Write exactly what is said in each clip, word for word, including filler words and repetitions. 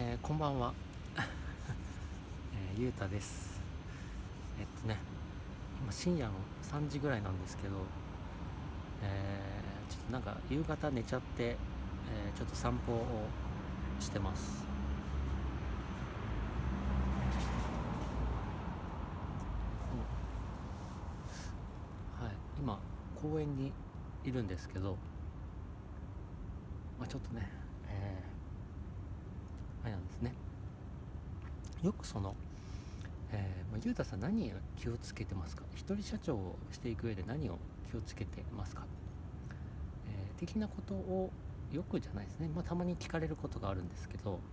えーこんばんは、えーゆうたです。えっとね今深夜のさんじぐらいなんですけど、えーちょっとなんか夕方寝ちゃって、えーちょっと散歩をしてます。うんはい、今公園にいるんですけど、まあ、ちょっとね、えーあれなんですね。よくその、えーまあ、ゆうたさん何を気をつけてますか？一人社長をしていく上で何を気をつけてますか？えー的なことをよくじゃないですね、まあ、たまに聞かれることがあるんですけど、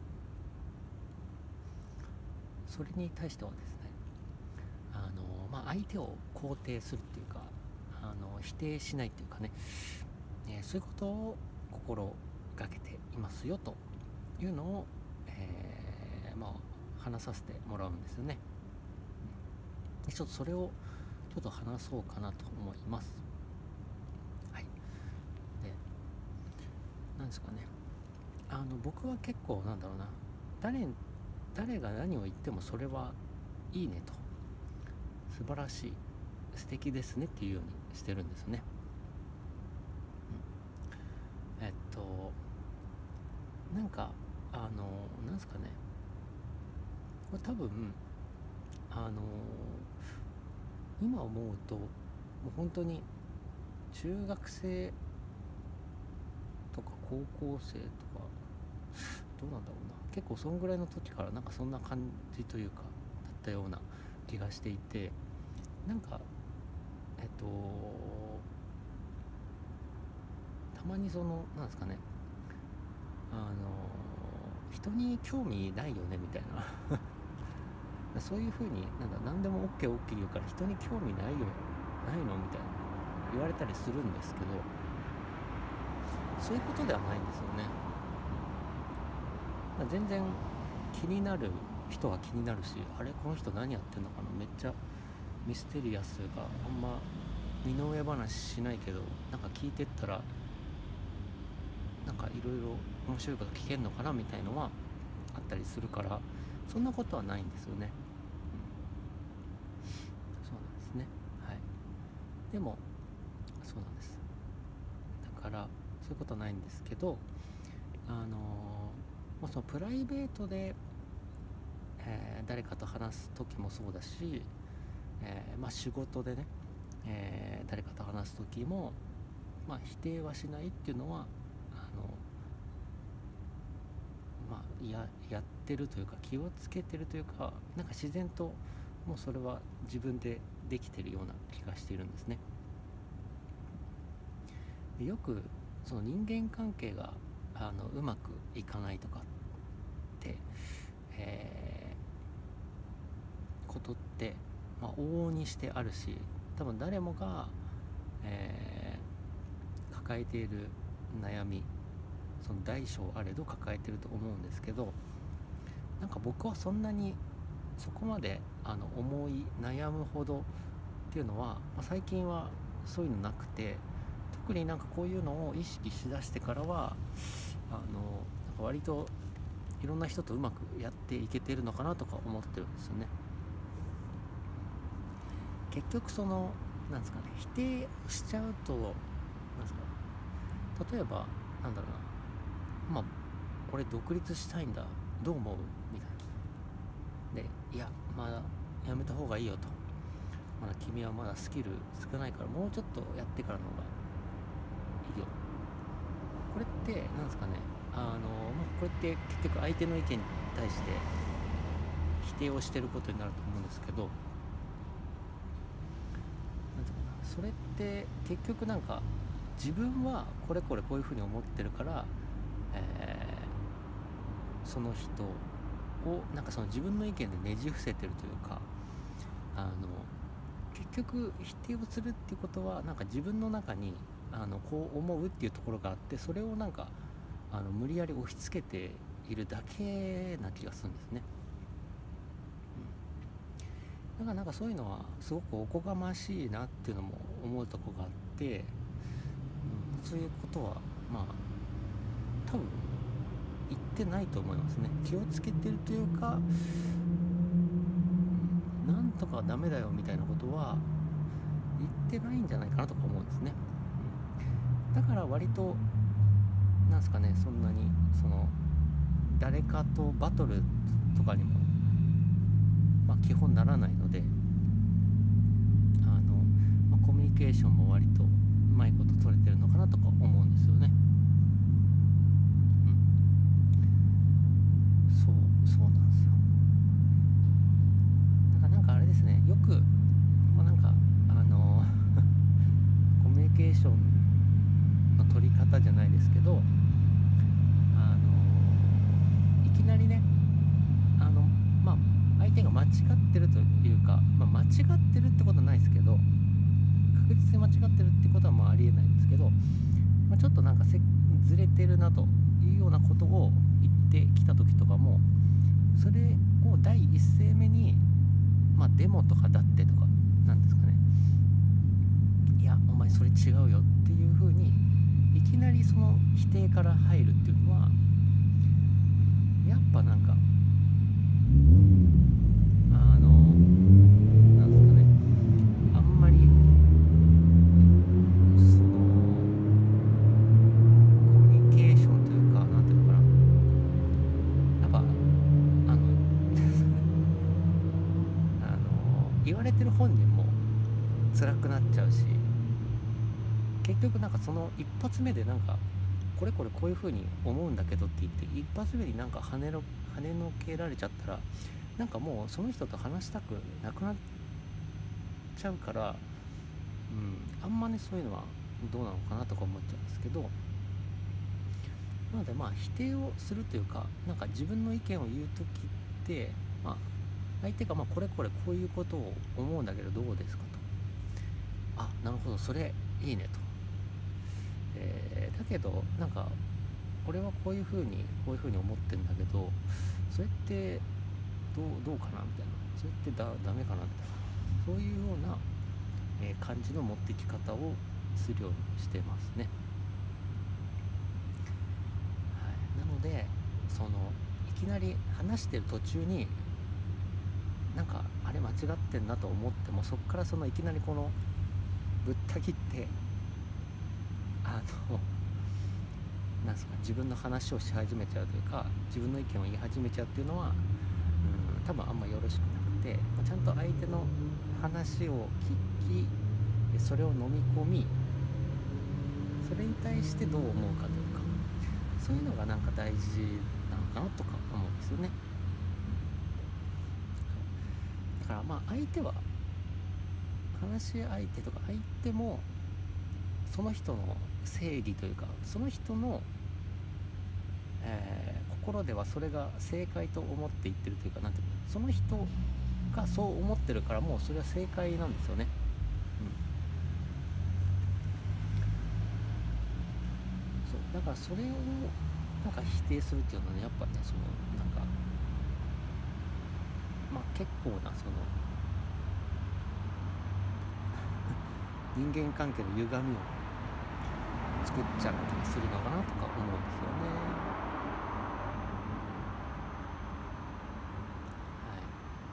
それに対してはですね、あの、まあ、相手を肯定するっていうか、あの否定しないっていうかね、えーそういうことを心がけていますよというのを、えーまあ、話させてもらうんですよね。でちょっとそれをちょっと話そうかなと思います。はい。で、なんですかね、あの僕は結構なんだろうな、誰誰が何を言ってもそれはいいねと、素晴らしい、素敵ですねっていうようにしてるんですね。うん、えっとなんかあのなんですかね、これ多分あの今思うともう本当に中学生とか高校生とか、どうなんだろうな、結構そんぐらいの時からなんかそんな感じというかだったような気がしていて、なんかえっとたまにそのなんですかね、あの人に興味ないよねみたいなそういう風になんだ、何でも オーケーオーケー 言うから人に興味ないよないのみたいな言われたりするんですけど、そういうことではないんですよね。まあ全然気になる人は気になるし、あれこの人何やってんのかな、めっちゃミステリアスがあんま身の上話しないけど、なんか聞いてったらなんかいろいろ面白いこと聞けんのかなみたいのはあったりするから、そんなことはないんですよね。そうなんですね。はい。でもそうなんです。だからそういうことはないんですけど、あのまあ、そのプライベートで、えー誰かと話す時もそうだし、えーまあ、仕事でね、えー誰かと話す時も、まあ、否定はしないっていうのはあの、まあ、ややってるというか気をつけてるというか、なんか自然ともうそれは自分でできてるような気がしているんですね。でよくその人間関係があのうまくいかないとかって、えーことって、まあ、往々にしてあるし、多分誰もが、えー抱えている悩み、その大小あれど抱えてると思うんですけど、なんか僕はそんなにそこまであの思い悩むほどっていうのは、まあ、最近はそういうのなくて、特になんかこういうのを意識しだしてからはあのなんか割といろんな人とうまくやっていけてるのかなとか思ってるんですよね。結局そのなんですかね、否定しちゃうと、なんですか、例えばなんだろうな、まあ俺独立したいんだ、どう思うみたいなで、いやまだやめた方がいいよと、まだ君はまだスキル少ないからもうちょっとやってからの方がいいよ。これってなんですかね、あの、まあ、これって結局相手の意見に対して否定をしてることになると思うんですけど、なんていうかな、それって結局なんか自分はこれこれこういうふうに思ってるから、えーその人をなんかその自分の意見でねじ伏せてるというか、あの結局否定をするっていうことはなんか自分の中にあのこう思うっていうところがあって、それをなんかあの無理やり押し付けているだけな気がするんですね。だからなんかそういうのはすごくおこがましいなっていうのも思うとこがあって、うん、そういうことはまあ多分言ってないと思いますね。気をつけてるというか、うん、なんとかダメだよみたいなことは言ってないんじゃないかなとか思うんですね、うん、だから割となんすかね、そんなにその誰かとバトルとかにも、まあ、基本ならないので、あの、まあ、コミュニケーションも割とうまいこと取れてるのかなとか思うんですよね。うん、そうそうなんですよ。なんかなんかあれですね、よく、まあ、なんかあのコミュニケーションの取り方じゃないですけど、あのいきなりね、あのまあ相手が間違ってるというか、まあ、間違ってるってことはないですけど、確実に間違ってるってことはまあありえないんですけど、まあ、ちょっとなんかせずれてるなというようなことを言ってきた時とかも、それを第一声目に、まあデモとかだってとかなんですかね、いやお前それ違うよっていう風にいきなりその否定から入るっていうのは、やっぱなんかあのなんですかね、あんまりそのコミュニケーションというか、なんていうのかな、やっぱあのあの言われてる本人も辛くなっちゃうし、結局なんかその一発目でなんかこれこれこういう風に思うんだけどって言って一発目になんか跳ねの跳ねのけられちゃったら、なんかもうその人と話したくなくなっちゃうから、うん、あんまねそういうのはどうなのかなとか思っちゃうんですけど、なのでまあ否定をするというか、なんか自分の意見を言う時って、まあ、相手がまあこれこれこういうことを思うんだけどどうですかと、あ、なるほどそれいいねと、えーだけどなんか俺はこういう風にこういう風に思ってんだけど、それってどうどうかなみたいな、それってだダメかなみたいな、そういうような、えー感じの持ってき方をするようにしてますね。はい、なのでそのいきなり話してる途中になんかあれ間違ってんなと思っても、そこからそのいきなりこのぶった切ってあのなんすか、自分の話をし始めちゃうというか、自分の意見を言い始めちゃうっていうのは、うん、多分あんまよろしくなくて、ちゃんと相手の話を聞き、それを飲み込み、それに対してどう思うかというか、そういうのがなんか大事なのかなとか思うんですよね。だからまあ相手は、話し相手とか相手もその人の正義というか、その人の、えー心ではそれが正解と思って言ってるというか、なんていうの、その人がそう思ってるからもうそれは正解なんですよね。うん、そうだからそれをなんか否定するっていうのはね、やっぱね、そのなんかまあ結構なその人間関係の歪みを作っちゃったりするのかなとか思うんですよね。はい、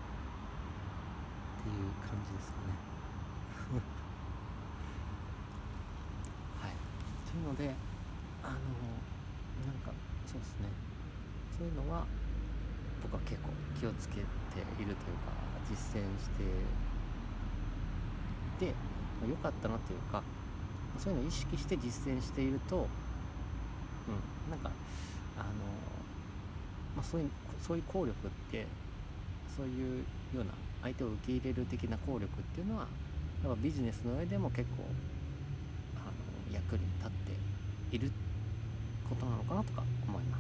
っていう感じですかね。はい、というので、あのなんかそうですね、そういうのは僕は結構気をつけているというか、実践してで良かったなというか、そういうのを意識して実践していると、うん、なんかあの、まあ、そういうそういう効力って、そういうような相手を受け入れる的な効力っていうのは、やっぱビジネスの上でも結構あの役に立っていることなのかなとか思います。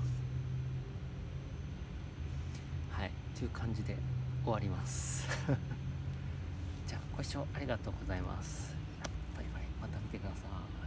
はい、という感じで終わります。じゃあご視聴ありがとうございます。バイバイ、また見てください。